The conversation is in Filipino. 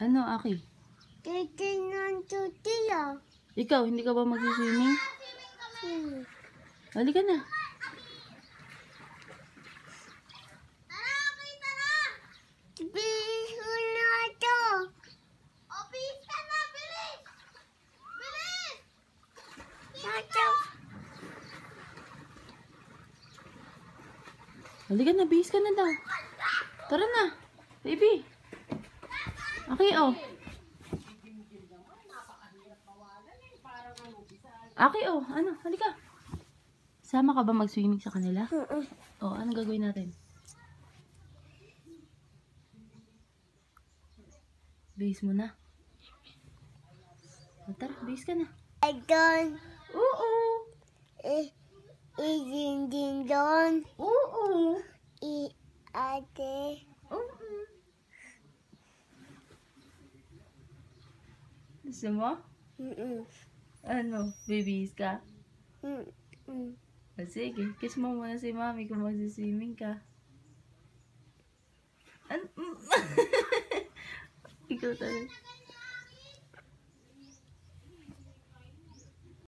Ano, Aki? Titignan tutiya. Ikaw, hindi ka ba mag-swimming? Halika na. Bilis mo na ito. O, bilis ka na, bilis! Bilis! Nato. Halika na, bihis ka na daw. Tara na, baby. Aki, oh. Aki, oh. Ano, halika. Sama ka ba mag-swimming sa kanila? Oh, anong gagawin natin? Bihis mo na. Oh, tara, bihis ka na. Doon. Oo. Din doon. Oo. Ate. Oo. Gusto mo? Ano, bibihis ka? Oh, sige, kiss mo muna si mami kung magsiswimming ka. Ikaw talaga.